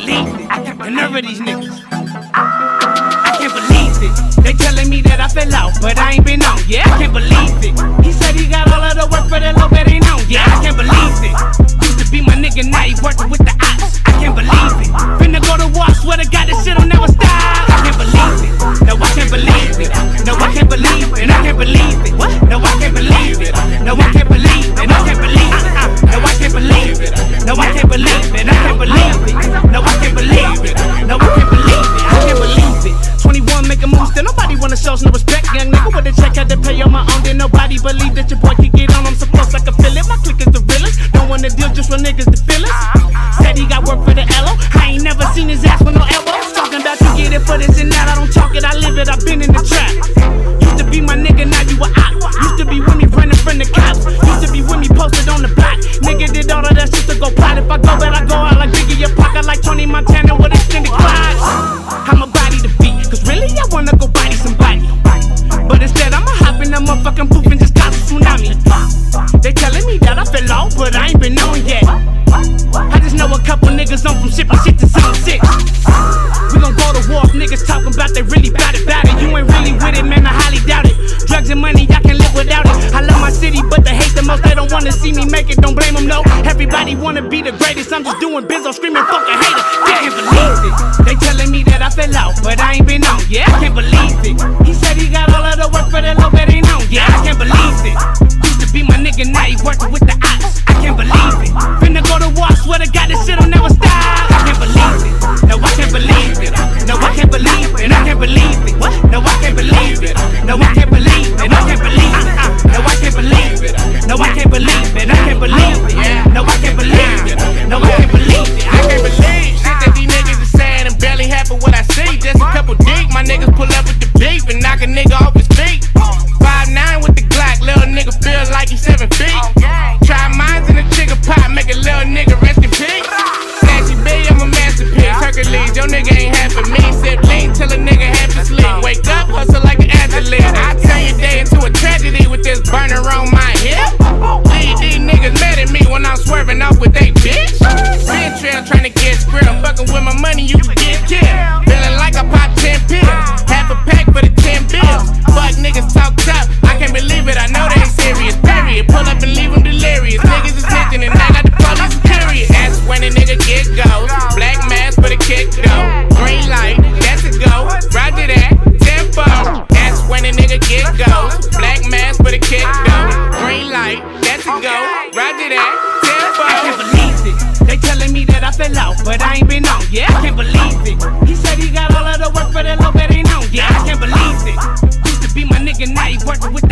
believe it. The nerve of these niggas. I can't believe it. They telling me that I fell out, but I ain't been on. Yeah, I can't believe it. He said he got all of the work, but that little bit ain't on. Yeah, I can't believe it. Used to be my nigga, now he working with the ops. I can't believe it. Finna go to war, swear to God, this shit'll never stop. I can't believe it. No, I can't believe it. No, I can't believe it. I can't believe it. What? No, I can't believe it. No, I can't believe it. I can't believe it. No, I can't believe it. No, I can't believe it. I can't believe it. No, I can't believe it. No, I can't believe it. I can't believe it. 21 make a move, still nobody wanna show no respect. Young nigga with a check, had to pay on my own. Then nobody believe that your boy can get on. I'm so close I can feel it. My clique is the realest. Don't wanna deal just with niggas to feel it. Said he got work for the LO. I ain't never seen his ass with no elbows. Talking about you get it for this and that. I don't talk it, I live it. I've been in the trap. Used to be my nigga, now you a op. Used to be with me running from the cops. Used to be with me posted on the block. Nigga did all of that shit to go plot. If I go bad, I go out like Biggie. Your pocket like Tony Montana with extended quads. I'm a body to beat, cause really I wanna go body somebody. But instead I'ma hop in that motherfucking poop and just cause a tsunami. They telling me that I fell off, but I ain't been on yet. I just know a couple niggas on from shipping shit to Zone 6. We gon' go to war if niggas talking about they really bout it. You ain't really with it, man, I highly doubt it. Drugs and money, I can live without it. I love my city, but they hate the most. They don't wanna see me make it, don't blame them, no. Everybody wanna be the greatest, I'm just doing biz, I'm screaming fuck a hater. I can't believe it. They telling me that I fell out, but I ain't been on. Yeah, I can't believe it. He said he got all of the work for that little bit ain't on. Yeah, I can't believe it. Used to be my nigga, now he working with the ops. I can't believe it. Finna go to war, swear to God, this shit'll never stop. I can't believe it. No, I can't believe it. No, I can't believe it. I can't believe it. What? No, I can't believe it. No, I can't believe it. I can't believe it. No, I can't believe it. No, I can't believe it. I can't believe it. No, I can't believe it. No, I can't believe it. I can't believe shit that these niggas is saying and barely happen what I see. Just a couple deep, my niggas pull up with the beef and knock a nigga off his feet. 5'9" with the Glock, little nigga feel like he's 7 feet. Try mines in the trigger pot, make a little nigga rest in peace. Snatchy B, I'm a masterpiece. Hercules, your nigga ain't half of me. Sip lean till a nigga half asleep. Wake up, hustle like an athlete. I turn your day into a tragedy with this burner on my hip. These niggas mad at me when I'm swerving off with they bitch. Spin trail trying to get script. Fucking with my money, you can get killed. Feeling like I popped 10 pills. Half a pack for the 10 bills. Fuck niggas talk tough. I can't believe it, I know they ain't serious. Period. Pull up and leave them delirious. Niggas is hitting and I got the police period. That's when a nigga get go. Black mask for the kick go. Green light, that's a go. Roger that, tempo. That's when a nigga get go. Black mask for the kick go. Green light, that's a go. Roger that, tempo. I can't believe it. They telling me that I fell out, but I ain't been on. Yeah, I can't believe it. He said he got all of the work, but that little bit ain't on. Yeah, I can't believe it. Used to be my nigga, now he working with